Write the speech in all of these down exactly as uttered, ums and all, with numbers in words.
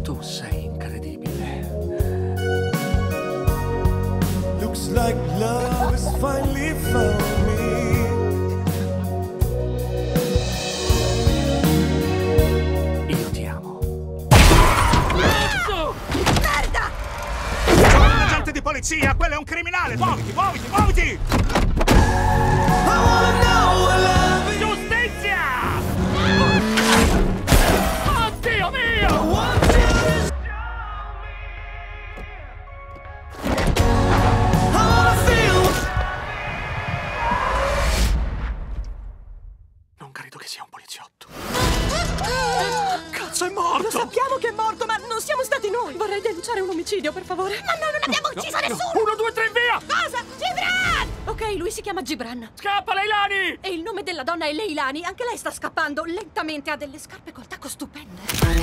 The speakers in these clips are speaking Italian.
Tu sei incredibile. Looks like love has finally found me. Io ti amo. Merda! Sono un agente di polizia, quello è un criminale! Muoviti, muoviti, muoviti! Giustizia! Oh, Dio mio! Non credo che sia un poliziotto. Cazzo, è morto! Lo sappiamo che è morto, ma non siamo stati noi! Vorrei denunciare un omicidio, per favore! Ma no, non abbiamo ucciso nessuno! Uno, due, tre, via! Cosa? Gibran! Ok, lui si chiama Gibran. Scappa, Leilani! E il nome della donna è Leilani. Anche lei sta scappando lentamente. Ha delle scarpe col tacco stupende.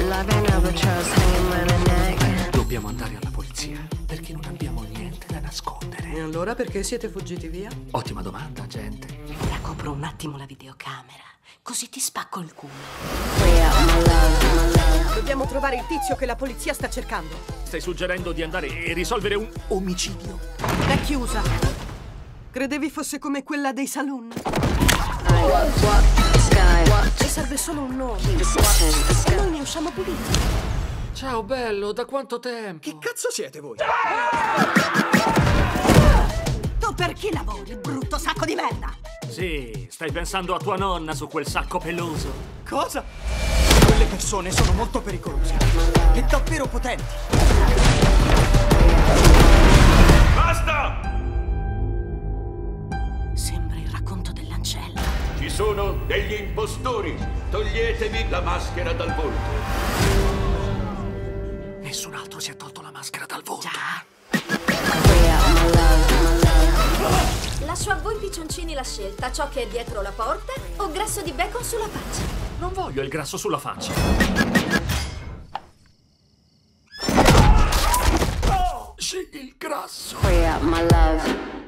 Dobbiamo andare alla polizia, perché non abbiamo niente da nascondere. E allora perché siete fuggiti via? Ottima domanda, gente. Ora copro un attimo la videocamera, così ti spacco il culo. Dobbiamo trovare il tizio che la polizia sta cercando. Stai suggerendo di andare e risolvere un omicidio? È chiusa. Credevi fosse come quella dei saloon? Ci serve solo un nome. E noi ne usciamo puliti. Ciao, bello, da quanto tempo? Che cazzo siete voi? Tu per chi lavori, brutto sacco di merda? Sì, stai pensando a tua nonna su quel sacco peloso. Cosa? Quelle persone sono molto pericolose e davvero potenti. Basta! Sembra il racconto dell'ancella. Ci sono degli impostori. Toglietevi la maschera dal volto. Nessun altro si è tolto la maschera dal volto. Già. Lascio a voi piccioncini la scelta, ciò che è dietro la porta o grasso di bacon sulla faccia. Non voglio il grasso sulla faccia. Scegli il grasso. Free up my love.